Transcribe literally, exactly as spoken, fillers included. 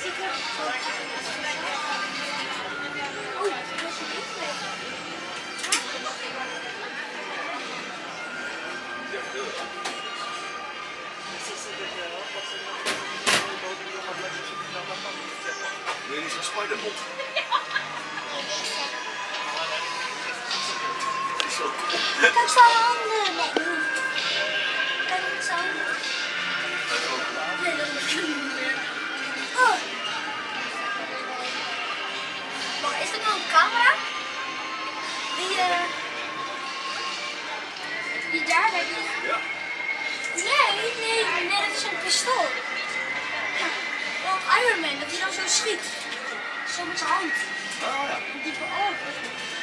ik heb zo'n... Oeh, dat was een niet mee. Nee, die is een spiderbot. Kijk zijn handen. Nee, niet. Kijk niet zijn handen. Nee, dat is niet meer. Oh. Wacht, is dat nou een camera? Die, uh... die daar, daar die... Ja. Nee, nee, nee, dat is een pistool. Ja, want Iron Man, dat hij dan zo schiet. Zo met zijn hand. Ah ja. Die diepe ogen.